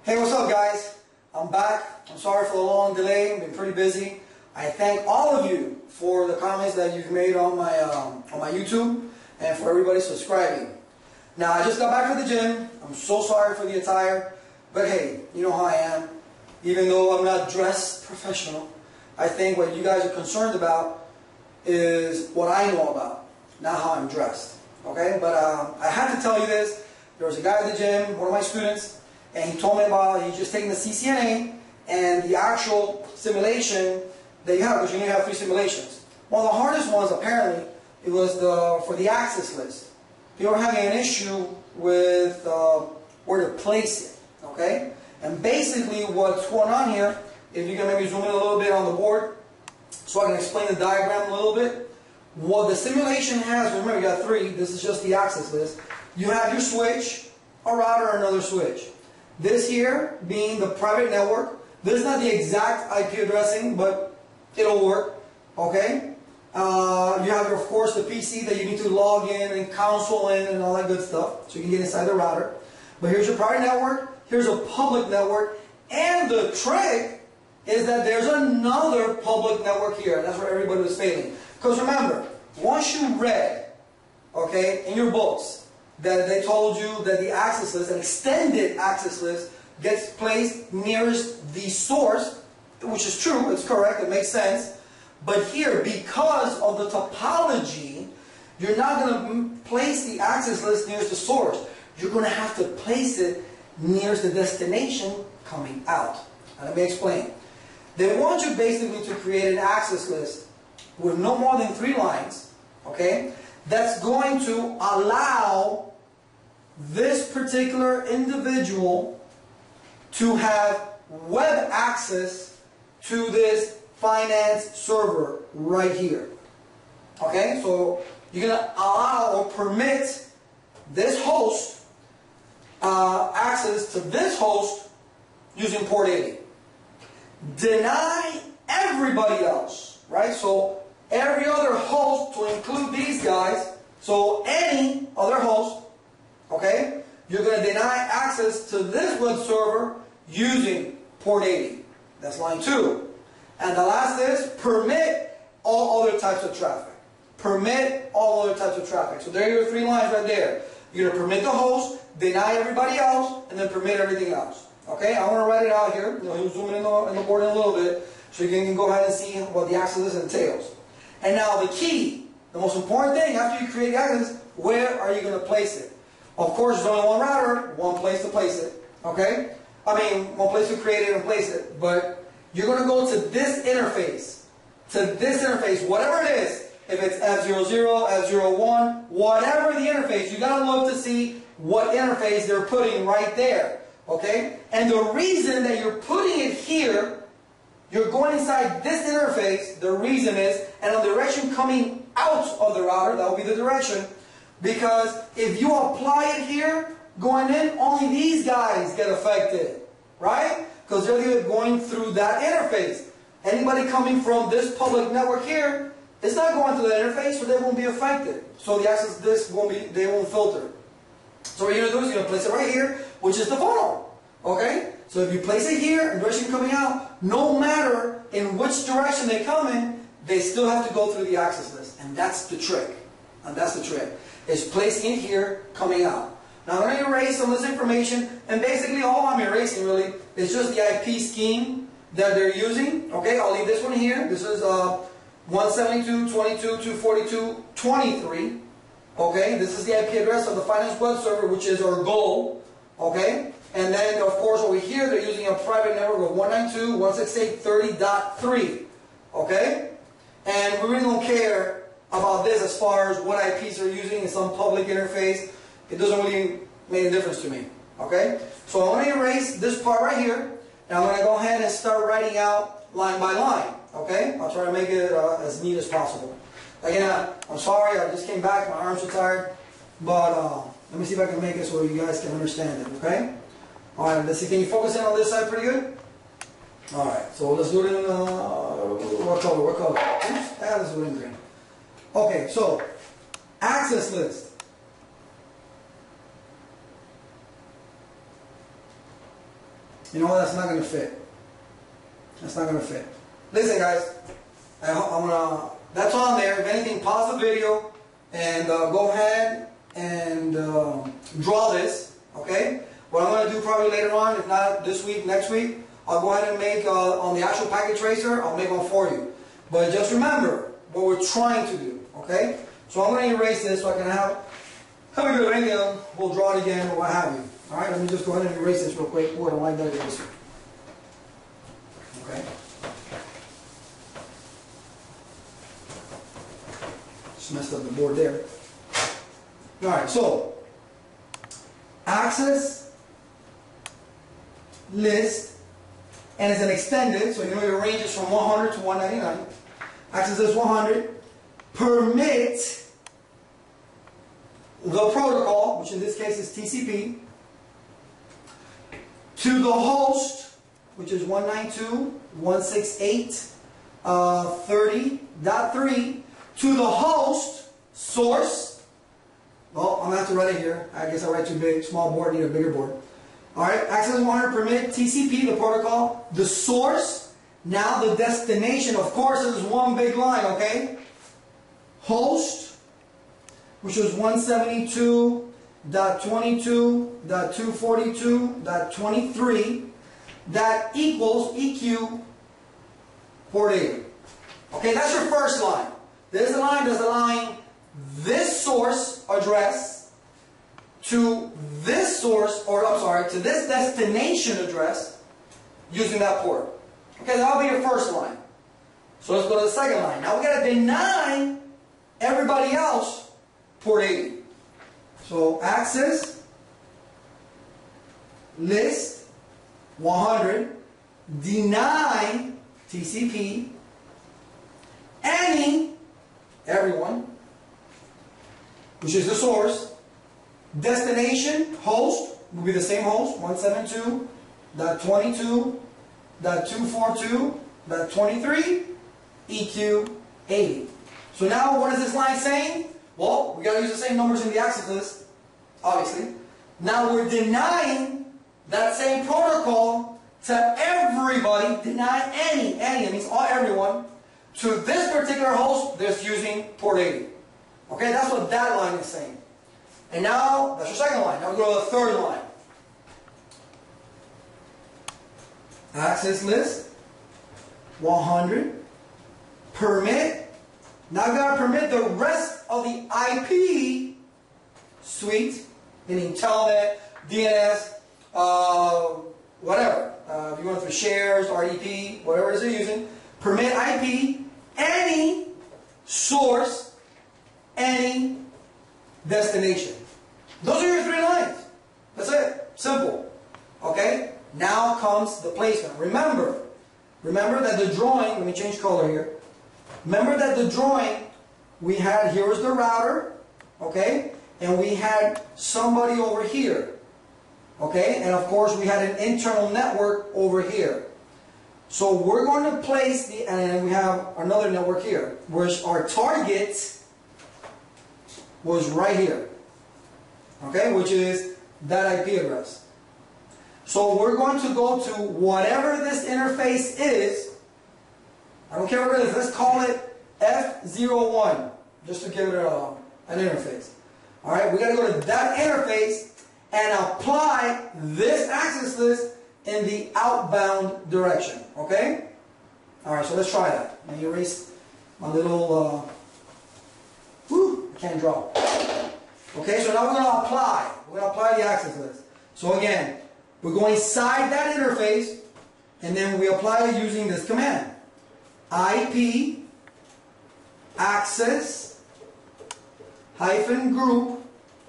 Hey, what's up guys? I'm back. I'm sorry for the long delay. I've been pretty busy. I thank all of you for the comments that you've made on my YouTube and for everybody subscribing. Now, I just got back from the gym. I'm so sorry for the attire, but hey, you know how I am. Even though I'm not dressed professional, I think what you guys are concerned about is what I know about, not how I'm dressed. Okay? But I had to tell you this. There was a guy at the gym, one of my students, and he told me about he's just taking the CCNA and the actual simulation that you have, because you only have 3 simulations. One of the hardest ones, apparently, it was for the axis list. They were having an issue with where to place it. Okay? And basically what's going on here, if you can maybe zoom in a little bit on the board so I can explain the diagram a little bit. What the simulation has, remember you got 3, this is just the axis list. You have your switch, a router, another switch. This here being the private network. This is not the exact IP addressing, but it'll work. Okay? You have, of course, the PC that you need to log in and console in and all that good stuff, so you can get inside the router. But here's your private network. Here's a public network. And the trick is that there's another public network here. That's where everybody was failing. Because remember, once you read, okay, in your books, that they told you that the access list, an extended access list, gets placed nearest the source, which is true, it's correct, it makes sense. But here, because of the topology, you're not going to place the access list nearest the source. You're going to have to place it nearest the destination coming out. Now, let me explain. They want you basically to create an access list with no more than 3 lines, okay, that's going to allow this particular individual to have web access to this finance server right here. Okay, so you're going to allow or permit this host access to this host using port 80. Deny everybody else, right? So every other host, to include these guys, so any other host, okay, you're going to deny access to this web server using port 80. That's line 2. And the last is permit all other types of traffic. Permit all other types of traffic. So there are your 3 lines right there. You're going to permit the host, deny everybody else, and then permit everything else. Okay, I want to write it out here. He'll zoom in the board in a little bit so you can go ahead and see what the access list entails. And now the key, the most important thing after you create the access, where are you going to place it? Of course, there's only one router, one place to place it. Okay? I mean, one place to create it and place it. But you're going to go to this interface. To this interface, whatever it is. If it's F00, F01, whatever the interface, you got to look to see what interface they're putting right there. Okay? And the reason that you're putting it here, you're going inside this interface, the reason is, and on the direction coming out of the router, that will be the direction, because if you apply it here, going in, only these guys get affected, right? Because they're going through that interface. Anybody coming from this public network here, it's not going through that interface, so they won't be affected. So the access disk won't be, they won't filter. So what you're going to do is you're going to place it right here, which is the funnel. Okay? So if you place it here, and direction coming out, no matter in which direction they come in, they still have to go through the access list. And that's the trick. And that's the trick. Is placing it here, coming out. Now I'm going to erase some of this information, and basically all I'm erasing really is just the IP scheme that they're using. Okay, I'll leave this one here. This is 172.22.242.23. Okay, this is the IP address of the finance web server, which is our goal. Okay, and then of course over here they're using a private network of 192.168.30.3. Okay, and we really don't care about this as far as what IPs are using in some public interface. It doesn't really make a difference to me. Okay? So I'm going to erase this part right here, and I'm going to go ahead and start writing out line by line. Okay? I'll try to make it as neat as possible. Again, I'm sorry, I just came back, my arms are tired, but let me see if I can make it so you guys can understand it. Okay? Alright, let's see, can you focus in on this side pretty good? Alright, so let's do it in, what color? Oops, let's do it in green. Okay, so, access list. You know, that's not going to fit. That's not going to fit. Listen, guys, that's on there. If anything, pause the video and go ahead and draw this, okay? What I'm going to do probably later on, if not this week, next week, I'll go ahead and make, on the actual packet tracer, I'll make one for you. But just remember what we're trying to do, okay? So I'm going to erase this so I can have a good idea. We'll draw it again or what have you. All right, let me just go ahead and erase this real quick. Oh, I don't like that eraser. Okay. Just messed up the board there. All right, so access list, and it's an extended, so you know your range is from 100 to 199. Access list 100. Permit the protocol, which in this case is TCP, to the host, which is 192.168.30.3, to the host source. Well, I'm going to have to write it here. I guess I write too big. Small board, need a bigger board. Alright, access 100, permit, TCP, the protocol, the source. Now the destination, of course, is one big line, okay? Host, which was 172.22.242.23, that equals EQ port 80. Okay, that's your first line. There's a line that's aligning this source address to this source, or I'm sorry, to this destination address using that port. Okay, that'll be your first line. So let's go to the second line. Now we got to deny everybody else port 80. So access list 100, deny TCP everyone, which is the source. Destination host will be the same host, 172.22.242.23, EQ 80. So now what is this line saying? Well, we got to use the same numbers in the access list, obviously. Now we're denying that same protocol to everybody. Deny any, it means everyone, to this particular host that's using port 80. Okay, that's what that line is saying. And now, that's your second line. Now we go to the third line. Access list 100, permit. Now I've got to permit the rest of the IP suite, meaning telnet, DNS, whatever. If you want for shares, RDP, whatever it is you're using. Permit IP, any source, any destination. Those are your three lines. That's it. Simple. Okay? Now comes the placement. Remember that the drawing, let me change color here. Remember that the drawing, we had, here was the router, okay? And we had somebody over here, okay? And of course we had an internal network over here. So we're going to place the, and we have another network here, which our target was right here, okay? Which is that IP address. So we're going to go to whatever this interface is. I don't care what it is. Let's call it F01, just to give it an interface. All right, we got to go to that interface and apply this access list in the outbound direction. Okay? All right, so let's try that. Let me erase my little. I can't draw. Okay, so now we're going to apply. We're going to apply the access list. So again, we're going inside that interface, and then we apply it using this command. IP access -group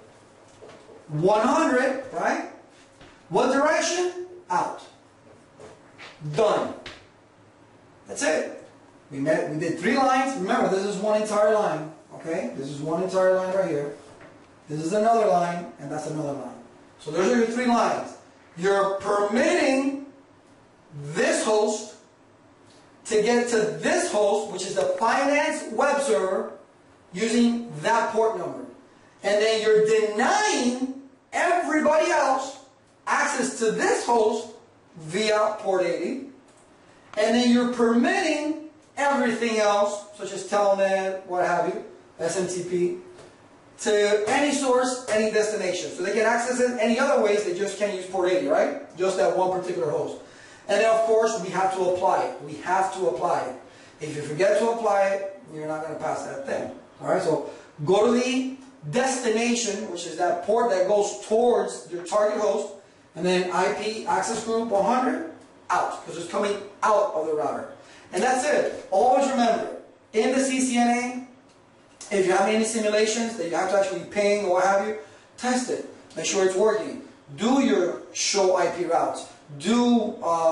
100, right? What direction? Out. Done. That's it. We did 3 lines. Remember, this is one entire line. Okay? This is one entire line right here. This is another line, and that's another line. So those are your 3 lines. You're permitting this host to get to this host, which is the finance web server, using that port number. And then you're denying everybody else access to this host via port 80. And then you're permitting everything else, such as Telnet, what have you, SMTP, to any source, any destination. So they can access it any other ways, they just can't use port 80, right? Just that one particular host. And then of course, we have to apply it. We have to apply it. If you forget to apply it, you're not going to pass that thing. Alright, so go to the destination, which is that port that goes towards your target host, and then IP access group 100, out, because it's coming out of the router. And that's it. Always remember, in the CCNA, if you have any simulations that you have to actually ping or what have you, test it. Make sure it's working. Do your show IP routes. Do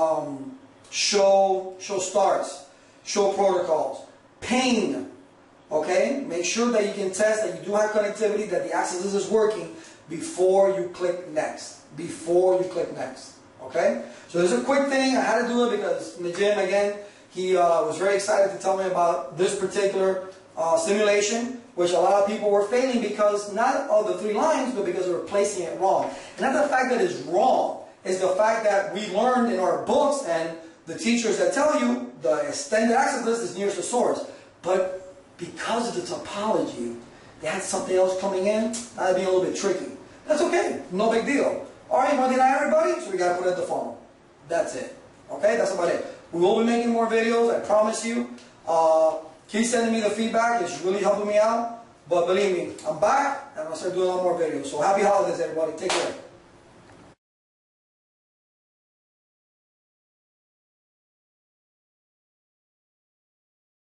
show starts, show protocols, ping. Okay? Make sure that you can test that you do have connectivity, that the access list is working before you click next. Before you click next. Okay? So this is a quick thing. I had to do it because in the gym, again, he was very excited to tell me about this particular simulation, which a lot of people were failing because not of the 3 lines, but because they were placing it wrong. And not the fact that it's wrong, it's the fact that we learned in our books and the teachers that tell you the extended access list is nearest the source. But because of the topology, they had something else coming in, that'd be a little bit tricky. That's okay, no big deal. Alright, Monday night everybody, so we gotta put it at the funnel. That's it. Okay, that's about it. We will be making more videos, I promise you. Keep sending me the feedback, it's really helping me out. But believe me, I'm back, and I'm going to start doing a lot more videos. So happy holidays, everybody. Take care.